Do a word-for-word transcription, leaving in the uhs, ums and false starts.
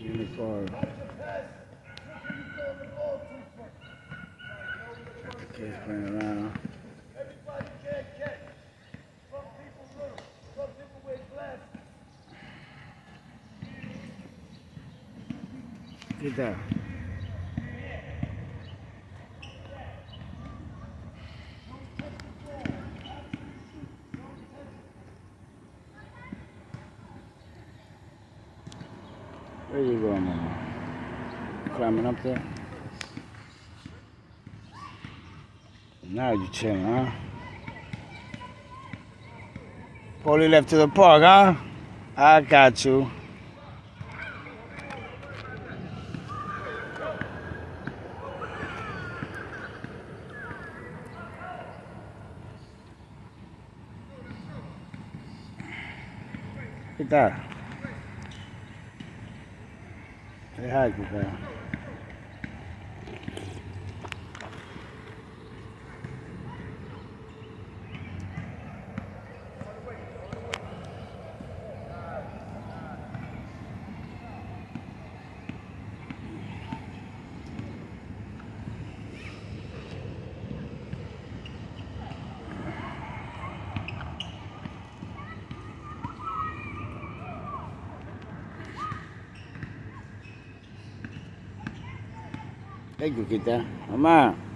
in the car. Got the kids playing around. Get that. Where you going now? Climbing up there? Now you chilling, huh? Paulie left to the park, huh? I got you. Get that. Say hi, good guy. Hey, go get that. Come on.